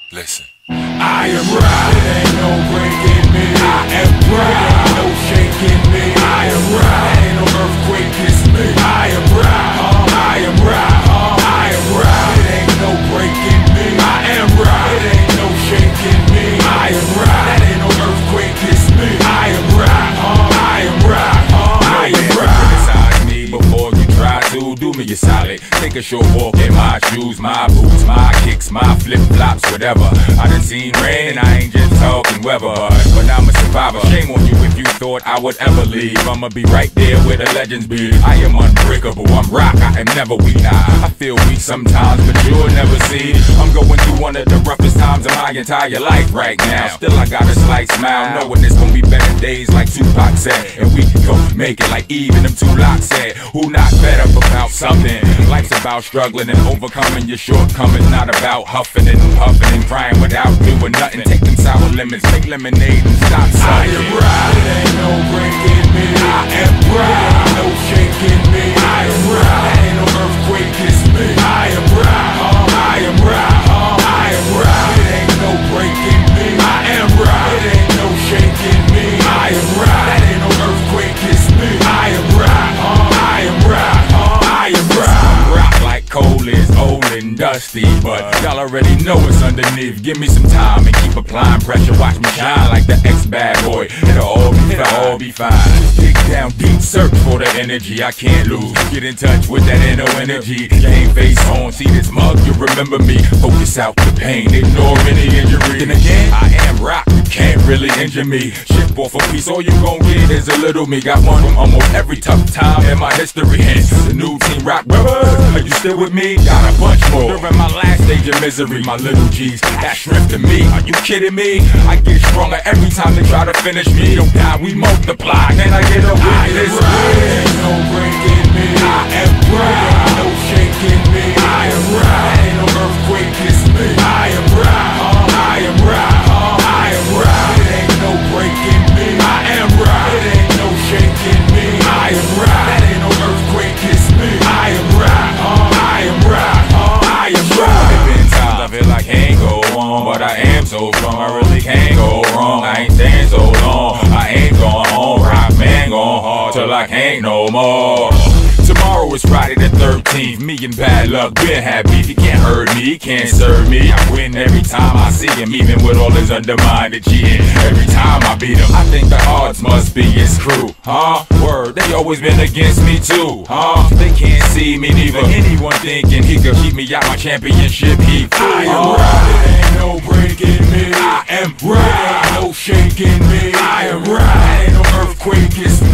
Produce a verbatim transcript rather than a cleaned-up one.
Listen. I am right, it ain't no breaking me. I am right, it ain't no shaking me. I am right, ain't no earthquake kiss me. I am right, huh? I am right, huh? I am right, it ain't no breaking me. I am right, it ain't no shaking me. I am right, that ain't no earthquake kiss me. I am right, huh? I am right, huh? I am right. Criticize me before you try to do me a solid. Take a short walk in my shoes, my boots, my kicks, my flip-flops, whatever. I done seen rain and I ain't just talking weather, but I'm a survivor. Shame on you if you thought I would ever leave. I'ma be right there where the legends be. I am unbreakable, I'm rock, I am never weak. Nah, I feel weak sometimes, but you'll never see. I'm going through one of the roughest times of my entire life right now. Still I got a slight smile, knowing it's gonna be better days like Tupac said. And we gon' make it like even them two locks said. Who not better about something? Life's about struggling and overcoming your shortcomings, not about huffing and puffing and crying without doing nothing. Take them sour lemons, make lemonade and stop sucking. I am right, it ain't no breaking me. I am right, ain't no shaking me. I am right, ain't no earthquake kiss me. I am right, huh? I am right, huh? I am right, it ain't no breaking me. I am right, it ain't no shaking me. I am right, that ain't no earthquake kiss me. I am right, huh? I am right, huh? I am right. I'm rock like coal is old and dusty, but y'all already know it's underneath. Give me some time and keep applying pressure. Watch me shine like the ex-bad boy. It'll all be fine, all be fine. Dig down deep, search for the energy I can't lose. Get in touch with that inner energy. Game face on, see this mug, you remember me. Focus out the pain, ignore any injury. Then again, I am rock, you can't really injure me. Ship off a piece, all you gon' get is a little me. Got one from almost every tough time in my history. Hence, the new team rock brothers. Are you still with me? Got a bunch more. During my last stage of misery, my little G's, that strength to me. Are you kidding me? I get stronger every time they try to finish me. Don't die, we multiply. Can I get a witness? I am right, ain't no breaking me. I am right, ain't no shaking me. I am right, ain't no earthquake kiss me. I am right, huh? I am right, huh? I am right, it ain't no breaking me. I am right, it ain't no shaking me. I am right, that ain't no earthquake kiss me. I am right, huh? I am right, huh? I am right. There been times I feel like I can't go on, but I am so strong, I really can't go wrong. I ain't staying so long, I ain't going home. Rock man going hard till I can't no more. Tomorrow is Friday the thirteenth, me and bad luck been happy. He can't hurt me, he can't serve me. I win every time I see him, even with all his undermined cheating. Every time I beat him, I think the odds must be his crew. Huh? Word, they always been against me too. Huh? They can't see me neither. Anyone thinking he could keep me out my championship, he fool. I am right, it ain't no breaking me. I am right, ain't no shaking me. I am right, ain't no earthquake kiss me.